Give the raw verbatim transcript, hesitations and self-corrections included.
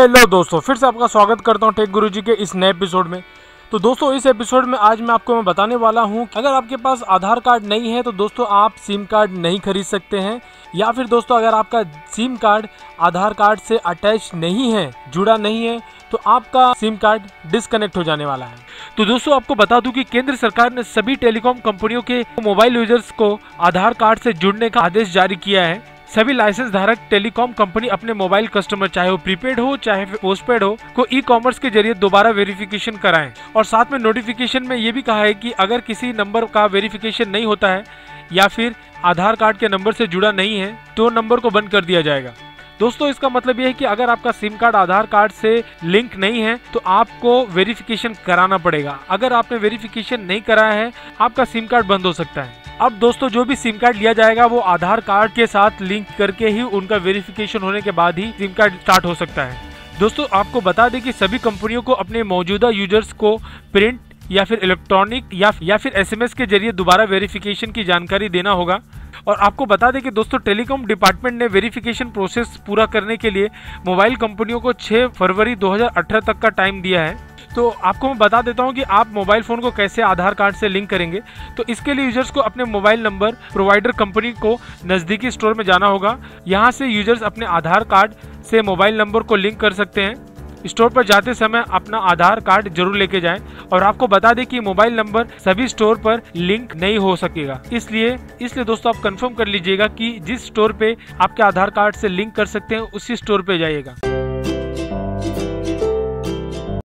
Hello दोस्तों, फिर से आपका स्वागत करता हूं टेक गुरुजी के इस नए एपिसोड में। तो दोस्तों इस एपिसोड में आज मैं आपको मैं बताने वाला हूं कि अगर आपके पास आधार कार्ड नहीं है तो दोस्तों आप सिम कार्ड नहीं खरीद सकते हैं, या फिर दोस्तों अगर आपका सिम कार्ड आधार कार्ड से अटैच नहीं है, जुड़ा नहीं है, तो आपका सिम कार्ड डिस्कनेक्ट हो जाने वाला है। तो दोस्तों आपको बता दूं कि केंद्र सरकार ने सभी टेलीकॉम कंपनियों के मोबाइल यूजर्स को आधार कार्ड से जुड़ने का आदेश जारी किया है। सभी लाइसेंस धारक टेलीकॉम कंपनी अपने मोबाइल कस्टमर, चाहे वो प्रीपेड हो चाहे पोस्टपेड हो, को ई कॉमर्स के जरिए दोबारा वेरिफिकेशन कराएं। और साथ में नोटिफिकेशन में ये भी कहा है कि अगर किसी नंबर का वेरिफिकेशन नहीं होता है या फिर आधार कार्ड के नंबर से जुड़ा नहीं है तो नंबर को बंद कर दिया जाएगा। दोस्तों इसका मतलब यह है कि अगर आपका सिम कार्ड आधार कार्ड से लिंक नहीं है तो आपको वेरिफिकेशन कराना पड़ेगा। अगर आपने वेरिफिकेशन नहीं कराया है आपका सिम कार्ड बंद हो सकता है। अब दोस्तों जो भी सिम कार्ड लिया जाएगा वो आधार कार्ड के साथ लिंक करके ही उनका वेरिफिकेशन होने के बाद ही सिम कार्ड स्टार्ट हो सकता है। दोस्तों आपको बता दें कि सभी कंपनियों को अपने मौजूदा यूजर्स को प्रिंट या फिर इलेक्ट्रॉनिक या, या फिर एसएमएस के जरिए दोबारा वेरिफिकेशन की जानकारी देना होगा। और आपको बता दें कि दोस्तों टेलीकॉम डिपार्टमेंट ने वेरिफिकेशन प्रोसेस पूरा करने के लिए मोबाइल कंपनियों को छह फरवरी दो हज़ार अठारह तक का टाइम दिया है। तो आपको मैं बता देता हूं कि आप मोबाइल फ़ोन को कैसे आधार कार्ड से लिंक करेंगे। तो इसके लिए यूजर्स को अपने मोबाइल नंबर प्रोवाइडर कंपनी को नज़दीकी स्टोर में जाना होगा। यहां से यूजर्स अपने आधार कार्ड से मोबाइल नंबर को लिंक कर सकते हैं। स्टोर पर जाते समय अपना आधार कार्ड जरूर लेके जाएं। और आपको बता दें कि मोबाइल नंबर सभी स्टोर पर लिंक नहीं हो सकेगा, इसलिए इसलिए दोस्तों आप कंफर्म कर लीजिएगा कि जिस स्टोर पे आपके आधार कार्ड से लिंक कर सकते हैं उसी स्टोर पे जाइएगा।